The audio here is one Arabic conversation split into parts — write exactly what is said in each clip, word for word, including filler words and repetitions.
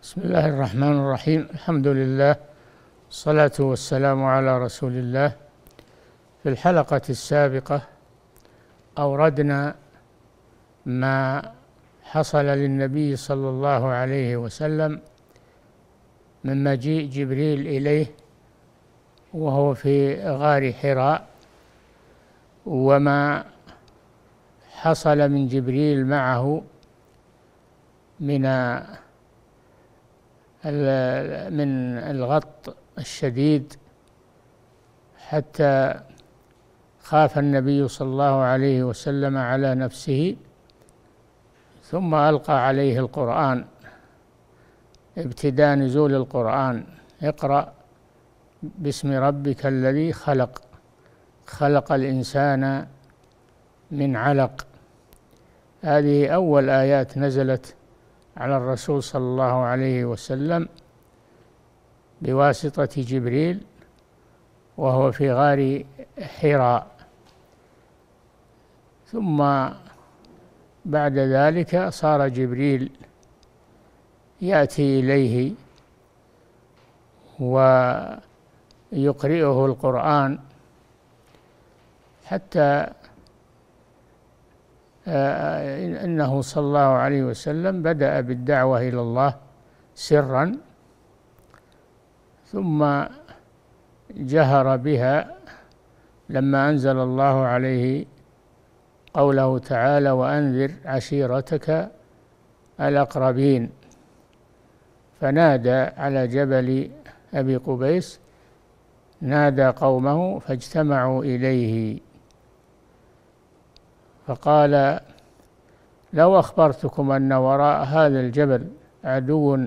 بسم الله الرحمن الرحيم. الحمد لله، الصلاة والسلام على رسول الله. في الحلقة السابقة أوردنا ما حصل للنبي صلى الله عليه وسلم من مجيء جبريل إليه وهو في غار حراء، وما حصل من جبريل معه من من الغط الشديد، حتى خاف النبي صلى الله عليه وسلم على نفسه، ثم ألقى عليه القرآن ابتداء نزول القرآن: اقرأ باسم ربك الذي خلق خلق الإنسان من علق. هذه أول آيات نزلت على الرسول صلى الله عليه وسلم بواسطة جبريل وهو في غار حراء. ثم بعد ذلك صار جبريل يأتي إليه ويقرئه القرآن، حتى إنه صلى الله عليه وسلم بدأ بالدعوة إلى الله سرا، ثم جهر بها لما أنزل الله عليه قوله تعالى: وأنذر عشيرتك الأقربين. فنادى على جبل أبي قبيس، نادى قومه فاجتمعوا إليه، فقال: لو أخبرتكم أن وراء هذا الجبل عدو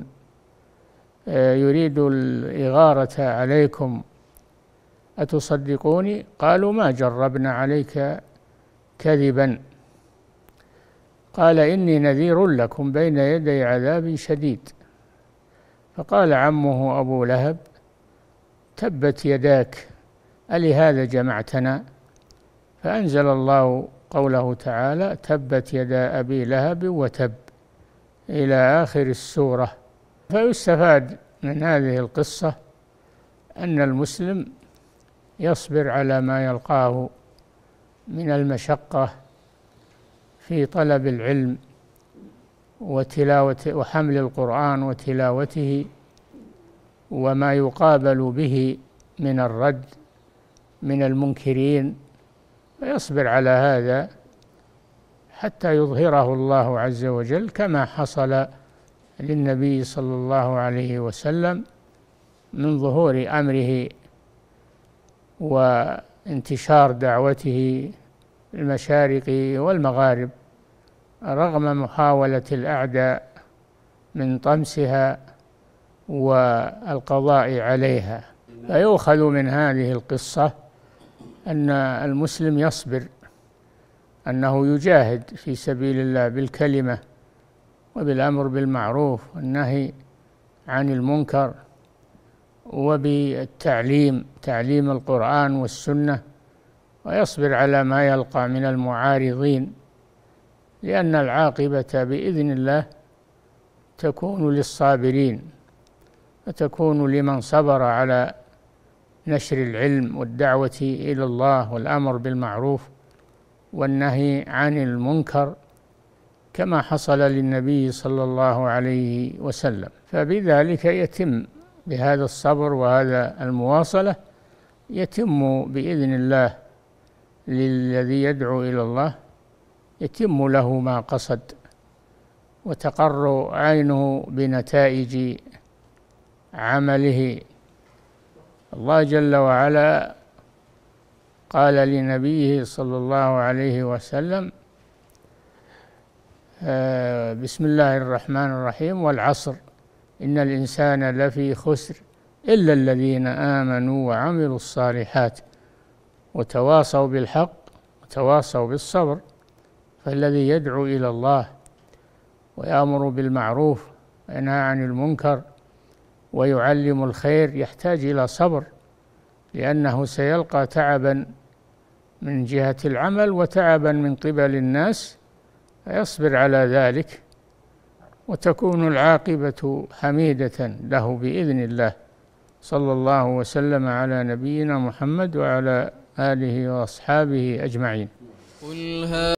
يريد الإغارة عليكم أتصدقوني؟ قالوا: ما جربنا عليك كذبا. قال: إني نذير لكم بين يدي عذاب شديد. فقال عمه أبو لهب: تبت يداك ألهذا جمعتنا؟ فأنزل الله قوله تعالى: تبت يدا أبي لهب وتب، إلى آخر السورة. فيستفاد من هذه القصة أن المسلم يصبر على ما يلقاه من المشقة في طلب العلم وتلاوة وحمل القرآن وتلاوته، وما يقابل به من الرد من المنكرين، فيصبر على هذا حتى يظهره الله عز وجل، كما حصل للنبي صلى الله عليه وسلم من ظهور أمره وانتشار دعوته في المشارق والمغارب، رغم محاولة الأعداء من طمسها والقضاء عليها. فيؤخذ من هذه القصة أن المسلم يصبر، أنه يجاهد في سبيل الله بالكلمة وبالأمر بالمعروف والنهي عن المنكر، وبالتعليم تعليم القرآن والسنة، ويصبر على ما يلقى من المعارضين، لأن العاقبة بإذن الله تكون للصابرين، وتكون لمن صبر على نشر العلم والدعوة إلى الله والأمر بالمعروف والنهي عن المنكر، كما حصل للنبي صلى الله عليه وسلم. فبذلك يتم، بهذا الصبر وهذا المواصلة، يتم بإذن الله للذي يدعو إلى الله، يتم له ما قصد، وتقر عينه بنتائج عمله. الله جل وعلا قال لنبيه صلى الله عليه وسلم: بسم الله الرحمن الرحيم، والعصر إن الإنسان لفي خسر إلا الذين آمنوا وعملوا الصالحات وتواصوا بالحق وتواصوا بالصبر. فالذي يدعو إلى الله ويأمر بالمعروف وينهى عن المنكر ويعلم الخير يحتاج إلى صبر، لأنه سيلقى تعبا من جهة العمل وتعبا من قبل الناس، فيصبر على ذلك وتكون العاقبة حميدة له بإذن الله. صلى الله وسلم على نبينا محمد وعلى آله وأصحابه أجمعين.